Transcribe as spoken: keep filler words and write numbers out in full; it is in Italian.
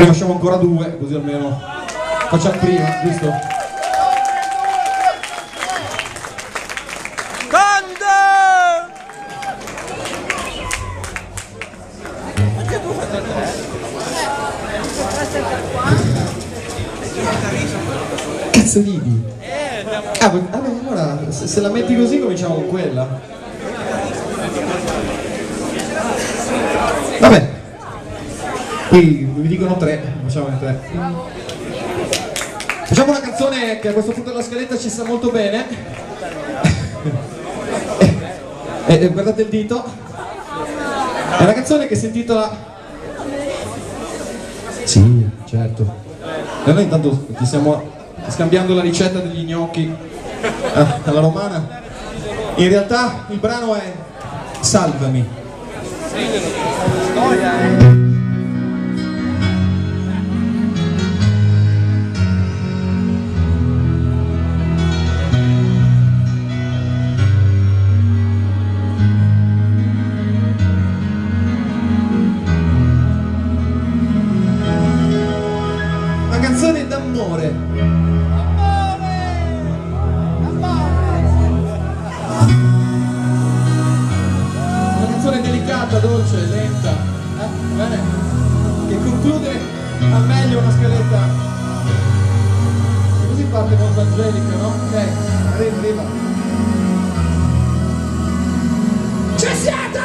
Ne facciamo ancora due, così almeno facciamo prima, giusto? Cazzo ridi? Ah, vabbè, allora se, se la metti così cominciamo con quella. Vabbè, qui mi dicono tre, facciamo in tre. Facciamo una canzone che a questo punto della scaletta ci sta molto bene. E, e guardate il dito. È una canzone che si intitola... Sì, certo. E noi intanto ti stiamo scambiando la ricetta degli gnocchi alla romana. In realtà il brano è Salvami. Una canzone d'amore. Delicata, dolce, lenta, eh? Bene? Che conclude al meglio una scaletta. Così parte molto angelica, no? Ok, arriva, arriva. Ci siete!